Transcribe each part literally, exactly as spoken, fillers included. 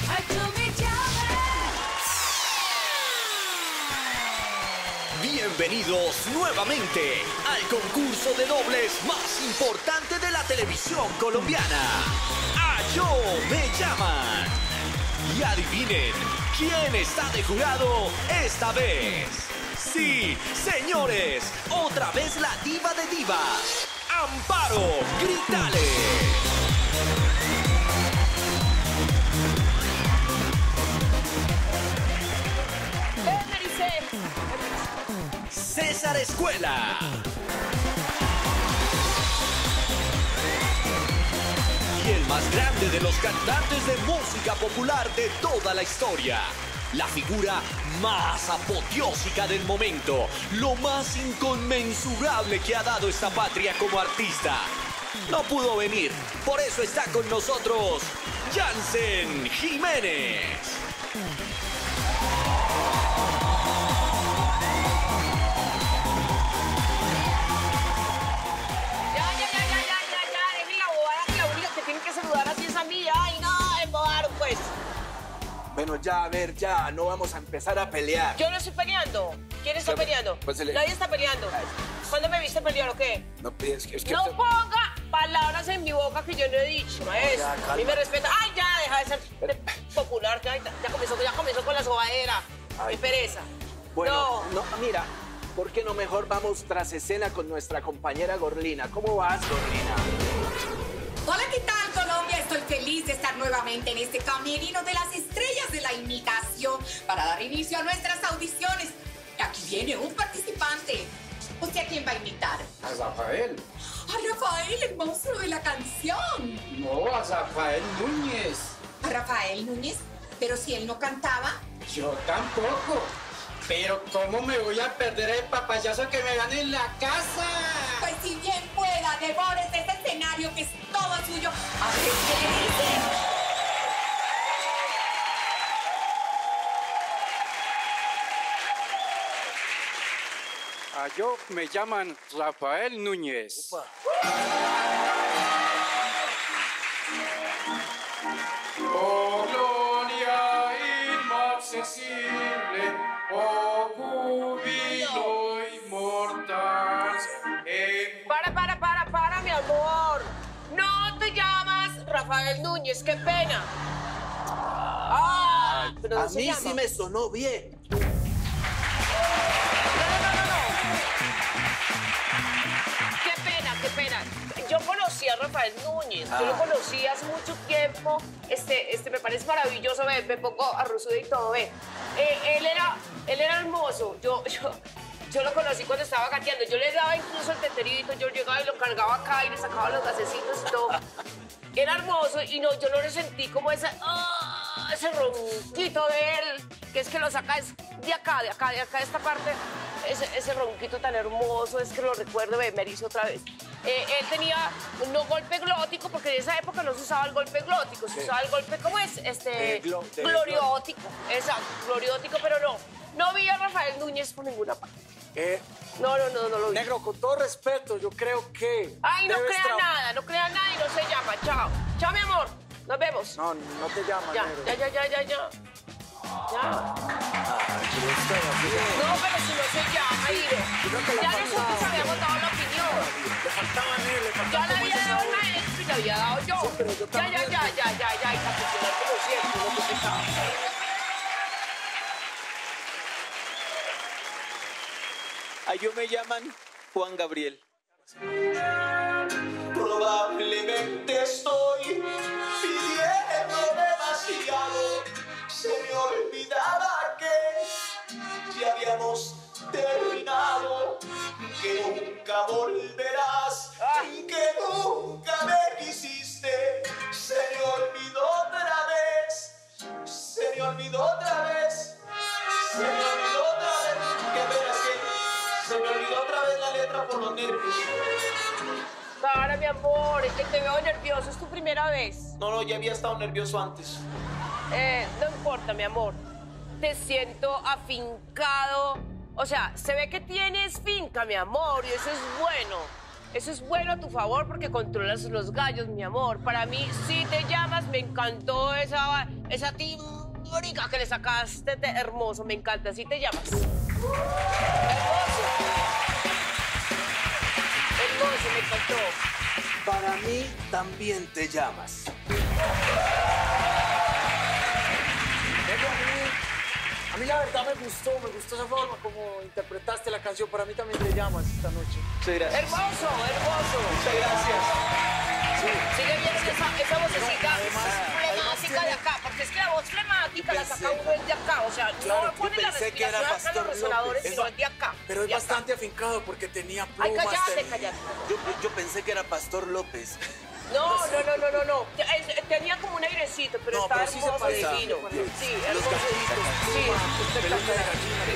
Bienvenidos nuevamente al concurso de dobles más importante de la televisión colombiana. A Yo Me Llaman. Y adivinen, ¿quién está de jurado esta vez? Sí, señores, otra vez la diva de divas, Amparo Gritales. César Escuela. Y el más grande de los cantantes de música popular de toda la historia. La figura más apoteósica del momento. Lo más inconmensurable que ha dado esta patria como artista. No pudo venir, por eso está con nosotros Jansen Jiménez. Bueno, ya, a ver, ya, no vamos a empezar a pelear. Yo no estoy peleando. ¿Quién está Pues, peleando? pues el... Nadie está peleando. ¿Cuándo me viste pelear o qué? No, es que... Es que no te... ponga palabras en mi boca que yo no he dicho, maestro. A mí me respeta. ¡Ay, ya! Deja de ser Pero... popular. Ya, ya, comenzó, ya comenzó con la sobadera. ¡Qué pereza! Bueno, no. no, mira, ¿por qué no mejor vamos tras escena con nuestra compañera Gorlina? ¿Cómo vas, Gorlina? Hola, ¿qué tal, Colombia? Estoy feliz de estar nuevamente en este camerino de las estrellas de la imitación para dar inicio a nuestras audiciones. Aquí viene un participante. ¿Usted a quién va a imitar? A Rafael. A Rafael, el monstruo de la canción. No, a Rafael Núñez. ¿A Rafael Núñez? Pero si él no cantaba. Yo tampoco. Pero ¿cómo me voy a perder el papayazo que me dan en la casa? Pues si bien pueda, devores este escenario que es todo suyo. A ver qué le dice. A yo me llaman Rafael Núñez. Opa. Oh, gloria inaccesible, oh, júbilo inmortal. En... Para, para, para, para, mi amor. No te llamas Rafael Núñez, qué pena. Ah, pero no A se mí llama. sí me sonó bien. Qué pena, qué pena. Yo conocí a Rafael Núñez, yo lo conocí hace mucho tiempo. Este, este me parece maravilloso, ve, me pongo arrozuda y todo, ve. Eh, él era, él era hermoso. Yo, yo, yo lo conocí cuando estaba gateando. Yo le daba incluso el teterito, yo llegaba y lo cargaba acá y le sacaba los gasecitos y todo. Era hermoso y no, yo no le sentí como ese, oh, ese ronquito de él, que es que lo saca es de acá, de acá, de acá, de esta parte. Ese, ese ronquito tan hermoso, es que lo recuerdo, me, me erizo otra vez. Eh, él tenía un no golpe glótico, porque en esa época no se usaba el golpe glótico, se Sí. usaba el golpe, ¿cómo es? Este, Eh, glo- de- gloriótico, exacto, gloriótico, pero no. No vi a Rafael Núñez por ninguna parte. Eh, No, no, no, no lo vi. negro, con todo respeto, yo creo que... Ay, no debes crea tra- nada, no crea nada y no se llama. Chao. Chao, mi amor. Nos vemos. No, no te llamas, Ya, negro. ya, ya, ya, ya, ya. Ya. Pero estaba bien. No, pero si no se llama, Ido. creo que le Ya faltaba. nosotros habíamos dado la opinión. Le faltaba a él, le Ya faltaba la como había ese dado sabor. una ex y la había dado yo. Sí, pero yo ya, ya, también. ya, ya, ya, ya. Y capitular como siempre, no te pesaba. A yo me llaman Juan Gabriel. Probablemente estoy pidiendo demasiado. Se me olvidaba que ya habíamos terminado, que nunca volverás, que nunca me quisiste. Se me olvidó otra vez, se me olvidó otra vez, se me olvidó otra vez. Qué pena, es que se me olvidó otra vez la letra por los nervios. Para, mi amor, es que te veo nervioso. ¿Es tu primera vez? No, no, ya había estado nervioso antes. Eh, no importa, mi amor. Te siento afincado. O sea, se ve que tienes finca, mi amor, y eso es bueno. Eso es bueno a tu favor porque controlas los gallos, mi amor. Para mí, si te llamas me encantó esa, esa timbrica que le sacaste de hermoso, me encanta. ¿Así te llamas? Hermoso. Hermoso, me encantó. Para mí también te llamas. A mí la verdad me gustó, me gustó esa forma como interpretaste la canción. Para mí también te llamas esta noche. Muchas gracias. Hermoso, hermoso. Muchas gracias. Sigue bien esa, esa vocecita No, además- flemática de acá, porque es que la voz flemática la saca uno es de acá, o sea, Claro, no pone yo la pensé que era respiración acá en los Pastor resonadores, López. sino es de acá. Pero es de acá. bastante afincado porque tenía Ay, plumas. cállate, ten- cállate. Yo, yo pensé que era Pastor López. No, no, no, no, no, no. Es- Tenía como un airecito, pero No, estaba pero sí se hermoso, parece. divino. Sí, se Sí, Los hermoso. gatitos, Sí, pluma, peluca de espectacular.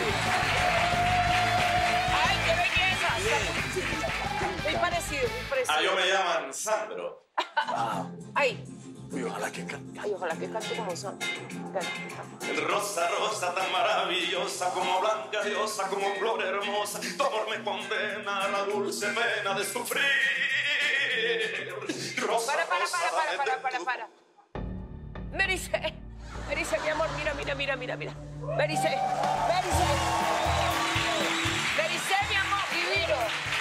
gallina. Ay, qué belleza. Muy parecido, muy parecido. Ah, yo me llaman Sandro. Ay, Uy, ojalá que cante. ay, ojalá que cante como son. Rosa, rosa tan maravillosa, como blanca diosa, como flor hermosa. Tu amor me condena a la dulce pena de sufrir. Rosa, Para, para, rosa, para, para, dame para, de para, tu- para. Merice, Merice, mi amor, mira, mira, mira, mira, mira. Merice, Merice. Merice, mi amor, divino.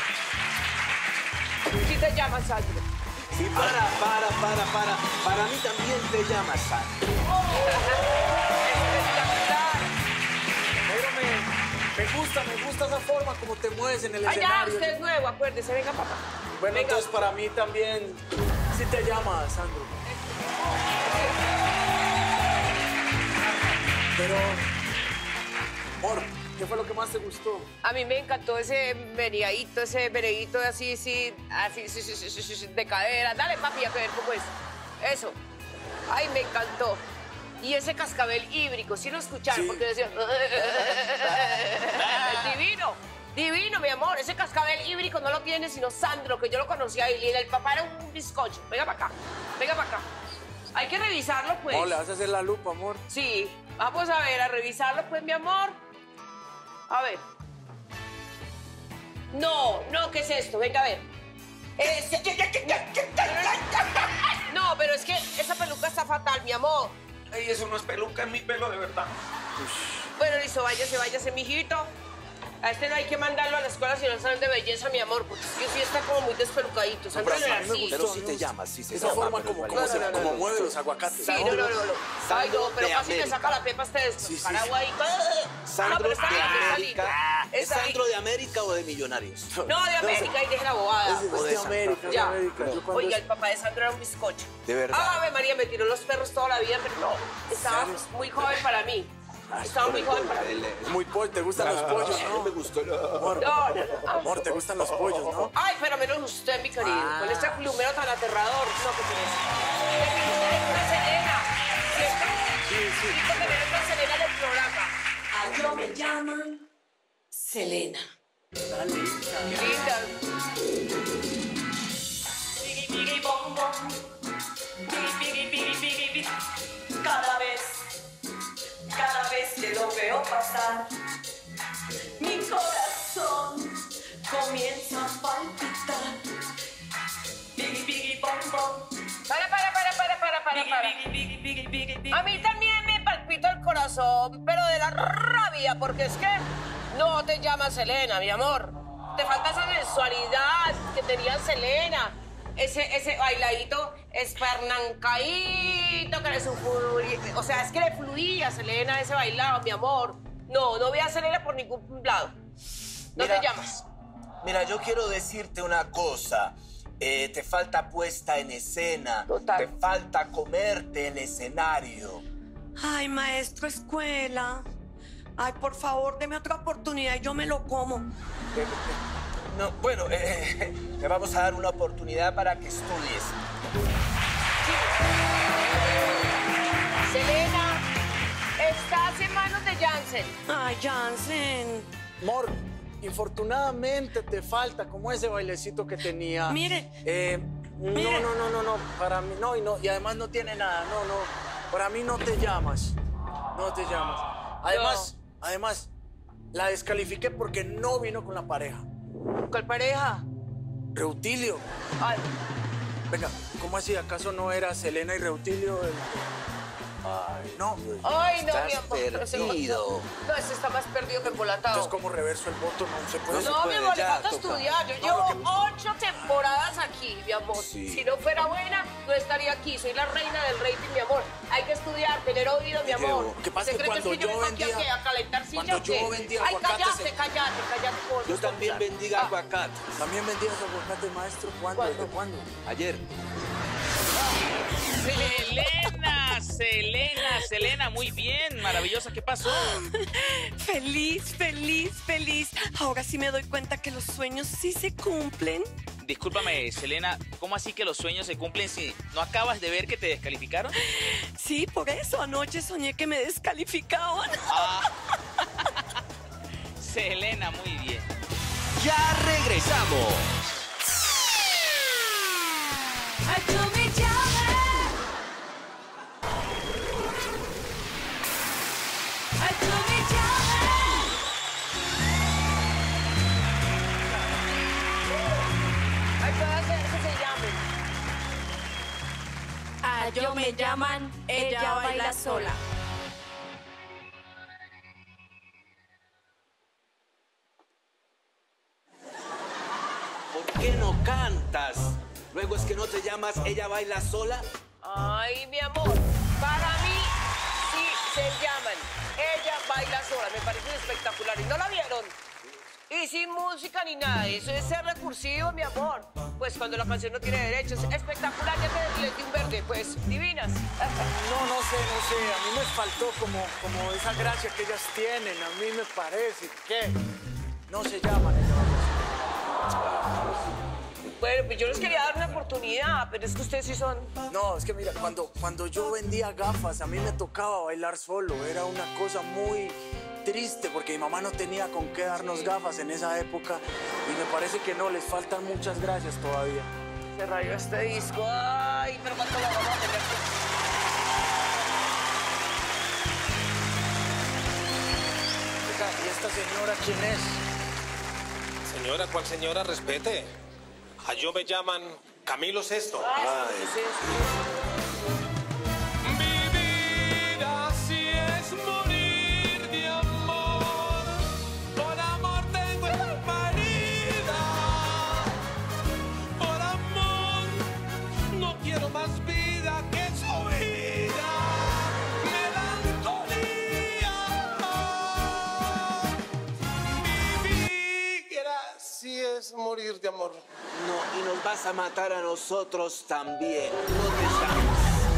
Si te llamas Sandro. Sí, para, para, para, para. Para mí también te llamas, Sandro. Espectacular. Pero me, me gusta, me gusta esa forma como te mueves en el Ay, ya, escenario. usted es nuevo, acuérdese, venga, papá. Bueno, Venga. entonces para mí también sí te llamas, Sandro. Pero, amor, ¿qué fue lo que más te gustó? A mí me encantó ese meneadito, ese meneadito así, sí, así, sí, sí, sí, sí, sí, de cadera. Dale, papi, a ver cómo es. Eso. Ay, me encantó. Y ese cascabel híbrico, sí lo escucharon, Sí. porque decían... Divino, divino, mi amor. Ese cascabel híbrico no lo tiene sino Sandro, que yo lo conocía y el papá era un bizcocho. Venga para acá, venga para acá. Hay que revisarlo, pues. No, le vas a hacer la lupa, amor. Sí, vamos a ver, a revisarlo, pues, mi amor. A ver. No, no, ¿qué es esto? Venga, a ver. Es- No, pero es que esa peluca está fatal, mi amor. Ey, eso no es peluca, es mi pelo de verdad. Bueno, listo, váyase, váyase, mijito. A este no hay que mandarlo a la escuela si no saben de belleza, mi amor, porque es que sí está como muy despelucadito. Sandro Pero no a era mí me así. gustó. Pero sí te llamas, sí se Esa llama. forma pero como, igual. como, se, No, no, no, como no. mueve los aguacates. Sí, no, no, no, no. Ay, no, pero de casi le saca la América. pepa a ustedes. Sí, sí, Caragua ahí. No, Sandro pero está de bien, está América. lindo. ¿Es Está Sandro bien. de América o de Millonarios? No, de América, y deje la bobada. Es, es de América, es de Ya. América. Yo cuando Oiga, es- el papá de Sandro era un bizcocho. De verdad. Ave María, me tiró los perros toda la vida, pero no. Estaba ¿Serio? muy joven para mí. Estaba muy joven para mí. es muy pollo, te gustan los pollos, No ¿no? me gustó. Amor, No, no, no. amor, te gustan los pollos, ¿no? Ay, pero menos usted, mi querido. Ah. Con este plumero tan aterrador. No, que tenés. Es una Selena. ¿Cierto? Sí, sí. Y que tener una Selena en el programa. A yo me llaman Selena. Linda. Biggie, biggie, bom, bom. Biggie, biggie, biggie, biggie, biggie. Cada vez, cada vez que lo veo pasar, mi corazón comienza a palpitar. Biggie, biggie, bom, bom. Para, para, para, para, para, para, para. Biggie, biggie, biggie, biggie, biggie. A mí también me palpita el corazón, pero de la rabia, porque es que no te llamas Selena, mi amor. Te falta esa sensualidad que tenía Selena. Ese, ese bailadito espernancadito que le fluía. O sea, es que le fluía a Selena ese bailado, mi amor. No, no voy a Selena por ningún lado. No Mira. te llamas. Mira, yo quiero decirte una cosa. Eh, te falta puesta en escena. Total. Te falta comerte el escenario. Ay, maestro escuela. Ay, por favor, deme otra oportunidad y yo me lo como. Eh, eh, No, bueno, eh, te vamos a dar una oportunidad para que estudies. Selena, estás en manos de Jansen. Ay, Jansen. Amor, infortunadamente te falta como ese bailecito que tenía. Mire. Eh, Mire. No, no, no, no, no. Para mí, no, y no. Y además no tiene nada. No, no. Para mí no te llamas. No te llamas. Además, además, la descalifiqué porque no vino con la pareja. ¿Cuál pareja? Reutilio. Ay, Venga, ¿cómo así? ¿Acaso no era Selena y Reutilio el...? Ay, no. Ay, no, Estás mi amor. perdido. No, ese está más perdido que embolatado. Entonces, ¿cómo reverso el voto? No se puede. No No, se mi puede, amor, le ya, falta toca. estudiar. Yo No, llevo lo que- ocho temporadas aquí, mi amor. Sí. Si no fuera buena, no estaría aquí. Soy la reina del rating, mi amor. Hay que estudiar, tener oído, mi amor. Lo que pasa ¿Usted es que cree cuando es que yo yo vengo aquí vendía- a, qué? ¿A calentar silla cuando o qué? yo vendía Ay, aguacates cállate, en- cállate, cállate. por Yo también popular. bendiga Ah, aguacate. ¿También vendías aguacate, maestro? ¿Cuándo? ¿Cuándo? ¿Desde cuándo? Ayer. Selena, Selena, Selena, muy bien, maravillosa. ¿Qué pasó? Feliz, feliz, feliz. Ahora sí me doy cuenta que los sueños sí se cumplen. Discúlpame, Selena, ¿cómo así que los sueños se cumplen si no acabas de ver que te descalificaron? Sí, por eso anoche soñé que me descalificaban. Ah. Selena, muy bien. Ya regresamos. Ay, yo me llamo. Ay, yo me llamo. Hay que hacer que se llamen. A yo me llaman, ella baila sola. ¿Por qué no cantas? Luego es que no te llamas Ella Baila Sola. Ay, mi amor, para mí sí se llaman Ella Baila Sola. Me parece espectacular. ¿Y no la vieron? Y sin música ni nada. Eso es ser recursivo, mi amor. Pues cuando la canción no tiene derechos. Espectacular. Ya te les di un verde. Pues, divinas. No, no sé, no sé. A mí me faltó como, como esa gracia que ellas tienen. A mí me parece que no se llaman. Bueno, pues yo les quería dar una oportunidad, pero es que ustedes sí son... No, es que mira, cuando, cuando yo vendía gafas, a mí me tocaba bailar solo. Era una cosa muy triste porque mi mamá no tenía con qué darnos gafas en esa época. Y me parece que no, les faltan muchas gracias todavía. Se rayó este disco. Ay, pero ¿cuánto lo vamos a tener que... Oiga, ¿y esta señora quién es? Señora, ¿cuál señora? Respete. A yo me llaman Camilo Sesto. Ay, ¿qué es Vivir así es morir de amor. Por amor tengo esta herida. Por amor no quiero más vida que su vida. Melancolía. Vivir así es morir de amor. No, y nos vas a matar a nosotros también. No te llames.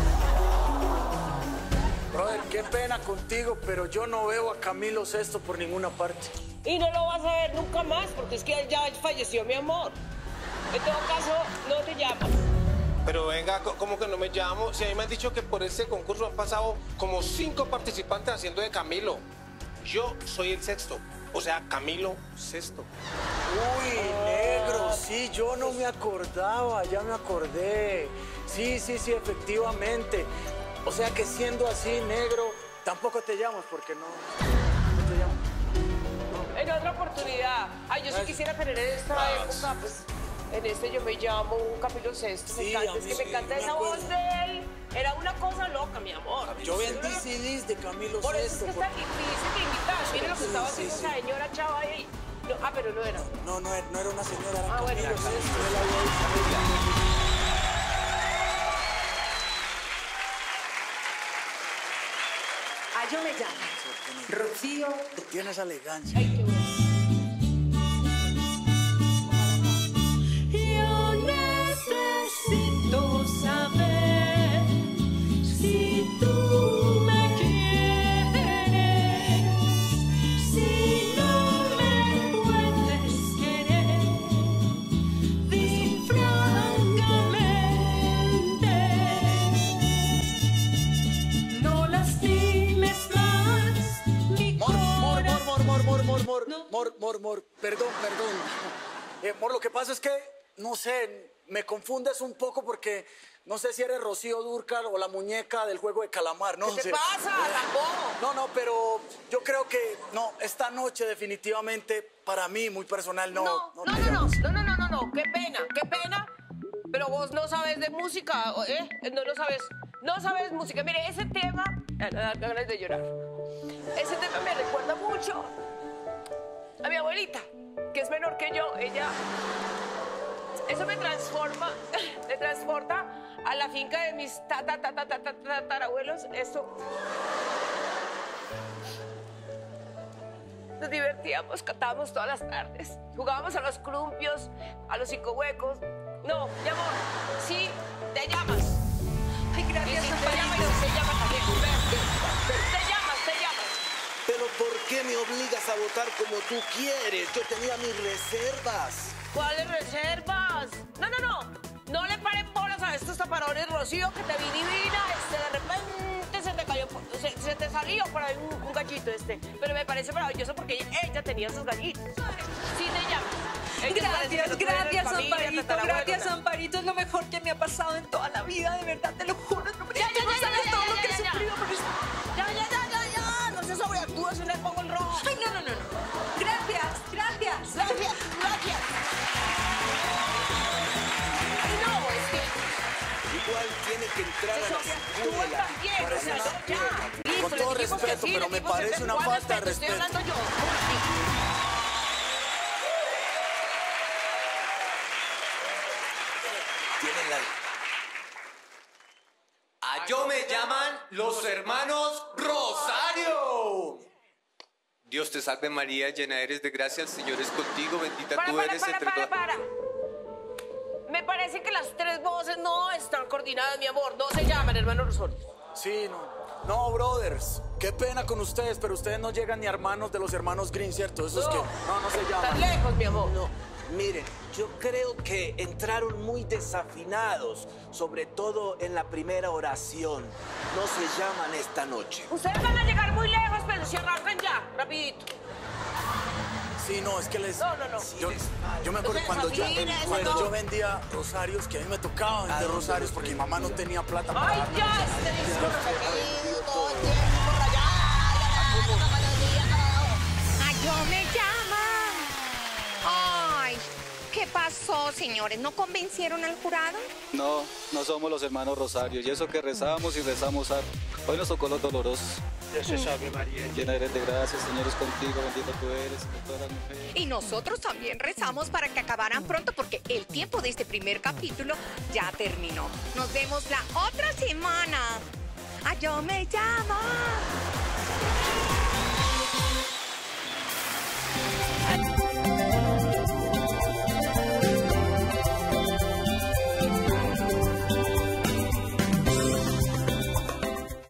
Brother, qué pena contigo, pero yo no veo a Camilo Sesto por ninguna parte. Y no lo vas a ver nunca más, porque es que él ya falleció, mi amor. En todo caso, no te llamas. Pero venga, co- ¿cómo que no me llamo? Si a mí me han dicho que por este concurso han pasado como cinco participantes haciendo de Camilo. Yo soy el sexto, o sea, Camilo Sesto. Uy, negro, sí, yo no me acordaba, ya me acordé. Sí, sí, sí, efectivamente. O sea que siendo así, negro, tampoco te llamas porque no, no te llamas. En otra oportunidad. Ay, yo sí Gracias. quisiera tener en esta Gracias. época, pues, en este yo me llamo Camilo Sesto. Me Sí, encanta, a es mí que me sí, encanta me esa acuerdo. voz de él. Era una cosa loca, mi amor. Yo vendí C Ds de Camilo Por eso es Sesto. que es tan difícil de imitar. Miren lo que Sí, estaba sí, haciendo sí. esa señora chava ahí. No, ah, pero no era. No, no, era- no era una señora, era Ah, bueno, Camilo ya. Sesto. él había dicho. A yo me llamo Rocío. Tiene esa elegancia. Ay, qué bueno. Yo necesito saber si tú me quieres, si no me puedes querer, di francamente, no lastimes más mi Mor, mor, corazón. mor, mor, mor, mor, mor, No. mor, mor, mor, perdón, perdón. Eh, mor, lo que pasa es que, no sé, me confundes un poco porque no sé si eres Rocío Dúrcal o la muñeca del juego de calamar, no ¿Qué te sé. pasa, Rambo? No, no, pero yo creo que, no, esta noche definitivamente, para mí, muy personal, no. No, no, te no, no, llamas. no, no, no, no, no, qué pena, qué pena. Pero vos no sabes de música, ¿eh? No lo sabes. No sabes música. Mire, ese tema... Me da ganas de llorar. Ese tema me recuerda mucho a mi abuelita, que es menor que yo. Ella... Eso me transforma, me transporta a la finca de mis tata, tata, tata, tatarabuelos. Eso... Nos divertíamos, cantábamos todas las tardes. Jugábamos a los columpios, a los cinco huecos. No, mi amor, sí, te llamas. Ay, gracias, y si te llamas, y si se llama también. Te llamas, te llamas. Pero ¿por qué me obligas a votar como tú quieres? Yo tenía mis reservas. ¿Cuáles reservas? No, no, no. No le paren bolas a estos taparones, Rocío, que te vi divina. Este, de repente se te cayó, se, se te salió por ahí un, un gallito este. Pero me parece maravilloso porque ella, ella tenía sus gallitos. Sí te llamas. Ella Gracias, gracias, Amparito. Gracias, Amparito. Es lo mejor que me ha pasado en toda la vida. De verdad, te lo juro. No, ya, ya, no ya, sabes ya, todo ya, lo ya, que he ya, sufrido por esto. Ya, ya, ya, ya, ya. No se sobreactúa si le pongo el rojo. Ay, no, no, no, no. Gracias, gracias. Gracias, gracias. No, es que... Igual tiene que entrar a la escuela. También, o sea, no, ya. Listo, Con le todo dijimos que respeto, sí, pero le me dijimos que parece sí. una ¿Cuál falta de respeto? Estoy respeto. hablando yo. Ahora sí. Tienen la... A yo me llaman los hermanos Rosario. Dios te salve María, llena eres de gracia, el Señor es contigo, bendita Para, tú para, eres para, entre para, todas. para. Me parece que las tres voces no están coordinadas, mi amor. No se llaman, hermano Rosario. Sí, no. No, brothers. Qué pena con ustedes, pero ustedes no llegan ni hermanos de los hermanos Green, ¿cierto? Esos No. que no, no se llaman. Están lejos, mi amor. No, miren, yo creo que entraron muy desafinados, sobre todo en la primera oración. No se llaman esta noche. Ustedes van a llegar muy lejos, pero se arrancan ya, rapidito. Sí, no, es que les... No, no, no. Yo, yo me acuerdo Entonces, cuando yo, Martina, eso cuando no. yo vendía rosarios, que a mí me tocaba vender rosarios porque mi mamá no tenía plata para Ay, darme ya, rosarios. este discurso repetido todo el tiempo, rayada. Ay, yo me llaman. Ay, ¿qué pasó, señores? ¿No convencieron al jurado? No, no somos los hermanos Rosario. Y eso que rezábamos y rezamos harto. Hoy nos tocó los dolorosos. Dios te salve María. Llena eres de gracia, Señor es contigo, bendita tú eres entre todas las mujeres. Y nosotros también rezamos para que acabaran pronto porque el tiempo de este primer capítulo ya terminó. Nos vemos la otra semana. Ay, yo me llamo.